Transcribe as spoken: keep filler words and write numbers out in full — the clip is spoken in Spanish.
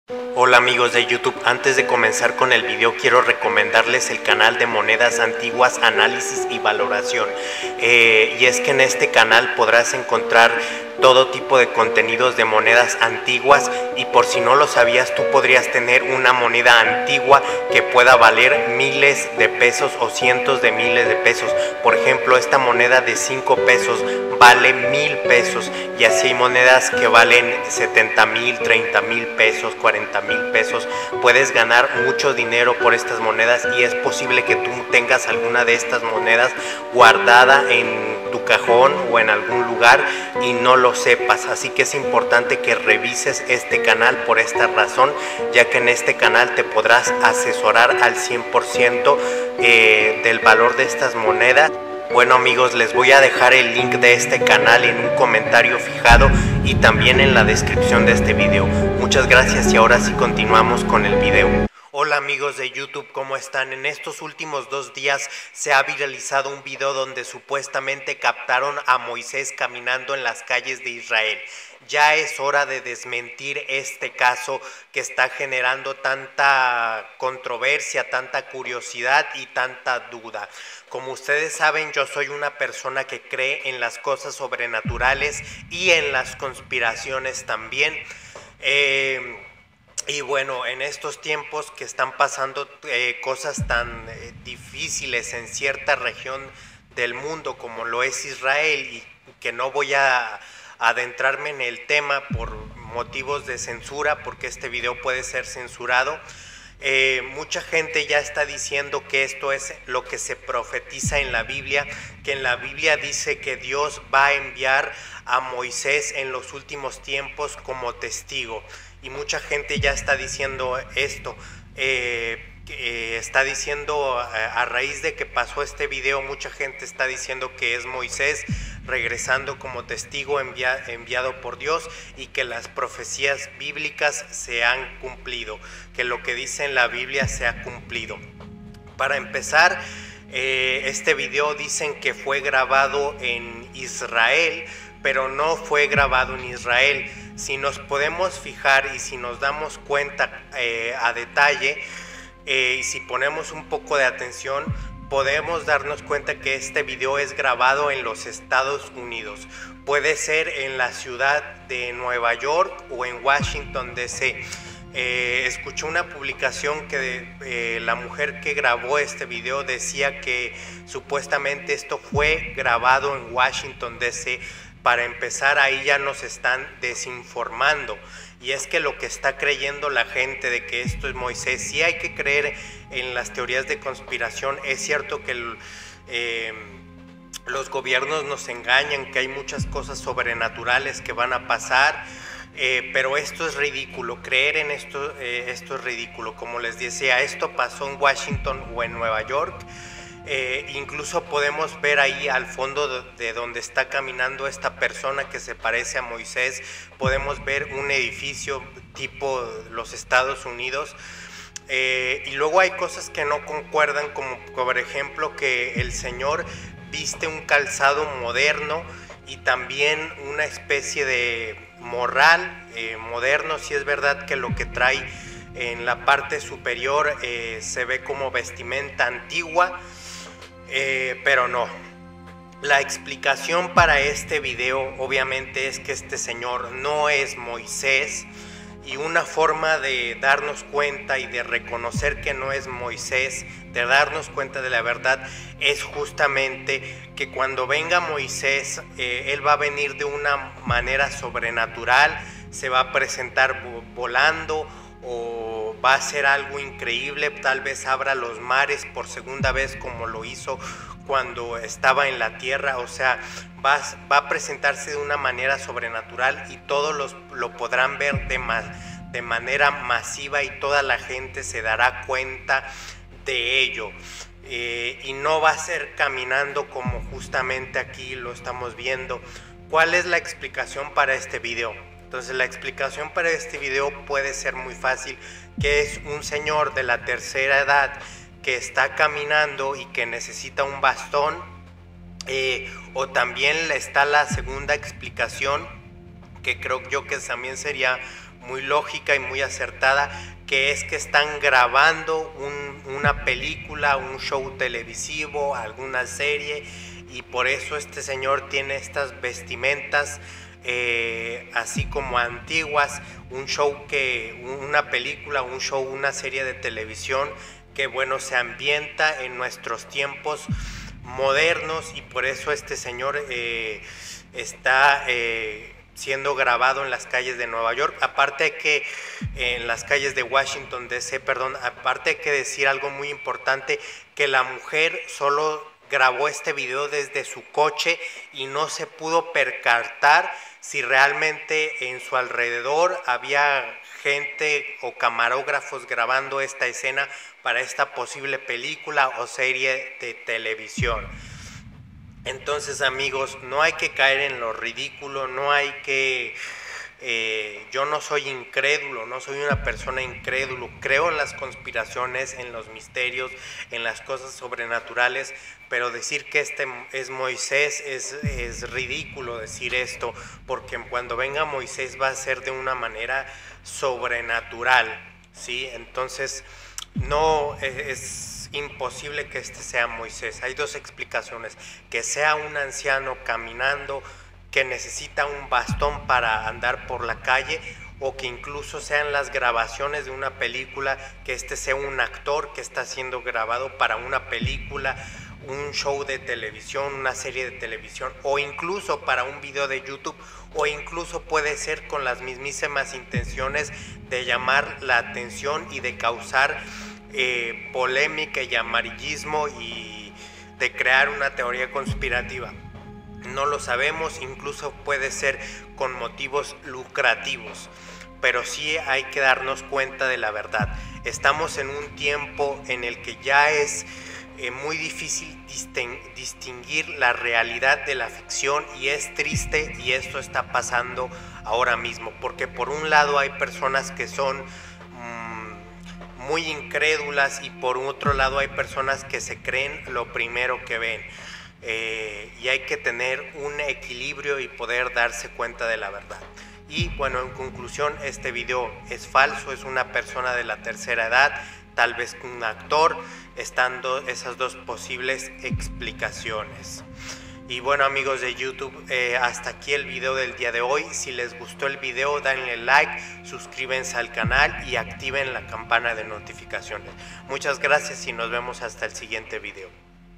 Hola amigos de YouTube, antes de comenzar con el video quiero recomendarles el canal de monedas antiguas, análisis y valoración. Eh, y es que en este canal podrás encontrar todo tipo de contenidos de monedas antiguas, y por si no lo sabías, tú podrías tener una moneda antigua que pueda valer miles de pesos o cientos de miles de pesos. Por ejemplo, esta moneda de cinco pesos vale mil pesos, y así hay monedas que valen setenta mil, treinta mil pesos, cuarenta mil pesos. Puedes ganar mucho dinero por estas monedas, y es posible que tú tengas alguna de estas monedas guardada en tu cajón o en algún lugar y no lo sepas. Así que es importante que revises este canal por esta razón, ya que en este canal te podrás asesorar al cien por ciento eh, del valor de estas monedas. Bueno amigos, les voy a dejar el link de este canal en un comentario fijado y también en la descripción de este video. Muchas gracias, y ahora sí continuamos con el video. Hola amigos de YouTube, ¿cómo están? En estos últimos dos días se ha viralizado un video donde supuestamente captaron a Moisés caminando en las calles de Israel. Ya es hora de desmentir este caso que está generando tanta controversia, tanta curiosidad y tanta duda. Como ustedes saben, yo soy una persona que cree en las cosas sobrenaturales y en las conspiraciones también. Eh... Y bueno, en estos tiempos que están pasando eh, cosas tan eh, difíciles en cierta región del mundo como lo es Israel, y que no voy a adentrarme en el tema por motivos de censura, porque este video puede ser censurado, eh, mucha gente ya está diciendo que esto es lo que se profetiza en la Biblia, que en la Biblia dice que Dios va a enviar a Moisés en los últimos tiempos como testigo. Y mucha gente ya está diciendo esto, eh, eh, está diciendo a, a raíz de que pasó este video, mucha gente está diciendo que es Moisés regresando como testigo envia, enviado por Dios, y que las profecías bíblicas se han cumplido, que lo que dice en la Biblia se ha cumplido. Para empezar, eh, este video dicen que fue grabado en Israel, pero no fue grabado en Israel. Si nos podemos fijar y si nos damos cuenta eh, a detalle, eh, y si ponemos un poco de atención, podemos darnos cuenta que este video es grabado en los Estados Unidos. Puede ser en la ciudad de Nueva York o en Washington D C Eh, escuché una publicación que eh, la mujer que grabó este video decía que supuestamente esto fue grabado en Washington D C Para empezar, ahí ya nos están desinformando, y es que lo que está creyendo la gente de que esto es Moisés, sí hay que creer en las teorías de conspiración. Es cierto que el, eh, los gobiernos nos engañan, que hay muchas cosas sobrenaturales que van a pasar, eh, pero esto es ridículo, creer en esto, eh, esto es ridículo. Como les decía, esto pasó en Washington o en Nueva York. Eh, incluso podemos ver ahí al fondo de, de donde está caminando esta persona que se parece a Moisés, podemos ver un edificio tipo los Estados Unidos. Eh, y luego hay cosas que no concuerdan, como por ejemplo que el Señor viste un calzado moderno y también una especie de morral eh, moderno. Si es verdad que lo que trae en la parte superior eh, se ve como vestimenta antigua, Eh, pero no. La explicación para este video obviamente es que este señor no es Moisés, y una forma de darnos cuenta y de reconocer que no es Moisés, de darnos cuenta de la verdad, es justamente que cuando venga Moisés, eh, él va a venir de una manera sobrenatural, se va a presentar volando, o va a ser algo increíble, tal vez abra los mares por segunda vez como lo hizo cuando estaba en la tierra. O sea, va, va a presentarse de una manera sobrenatural, y todos los, lo podrán ver de, ma, de manera masiva, y toda la gente se dará cuenta de ello. Eh, y no va a ser caminando como justamente aquí lo estamos viendo. ¿Cuál es la explicación para este video? Entonces la explicación para este video puede ser muy fácil, que es un señor de la tercera edad que está caminando y que necesita un bastón, eh, o también está la segunda explicación, que creo yo que también sería muy lógica y muy acertada, que es que están grabando un, una película, un show televisivo, alguna serie, y por eso este señor tiene estas vestimentas eh, así como antiguas, un show que, una película, un show, una serie de televisión que bueno, se ambienta en nuestros tiempos modernos, y por eso este señor eh, está eh, siendo grabado en las calles de Nueva York. Aparte hay que, en las calles de Washington D C, perdón, aparte hay que decir algo muy importante, que la mujer solo grabó este video desde su coche y no se pudo percatar si realmente en su alrededor había gente o camarógrafos grabando esta escena para esta posible película o serie de televisión. Entonces, amigos, no hay que caer en lo ridículo, no hay que... Eh, yo no soy incrédulo, no soy una persona incrédulo, creo en las conspiraciones, en los misterios, en las cosas sobrenaturales, pero decir que este es Moisés es, es ridículo decir esto, porque cuando venga Moisés va a ser de una manera sobrenatural, ¿sí? Entonces, no es imposible que este sea Moisés. Hay dos explicaciones: que sea un anciano caminando que necesita un bastón para andar por la calle, o que incluso sean las grabaciones de una película, que este sea un actor que está siendo grabado para una película, un show de televisión, una serie de televisión, o incluso para un video de YouTube, o incluso puede ser con las mismísimas intenciones de llamar la atención y de causar eh, polémica y amarillismo y de crear una teoría conspirativa. No lo sabemos, incluso puede ser con motivos lucrativos, pero sí hay que darnos cuenta de la verdad. Estamos en un tiempo en el que ya es eh, muy difícil distinguir la realidad de la ficción, y es triste, y esto está pasando ahora mismo, porque por un lado hay personas que son mmm, muy incrédulas, y por otro lado hay personas que se creen lo primero que ven. Eh, y hay que tener un equilibrio y poder darse cuenta de la verdad. Y bueno, en conclusión, este video es falso, es una persona de la tercera edad, tal vez un actor, estando esas dos posibles explicaciones. Y bueno, amigos de YouTube, eh, hasta aquí el video del día de hoy. Si les gustó el video, denle like, suscríbanse al canal y activen la campana de notificaciones. Muchas gracias y nos vemos hasta el siguiente video.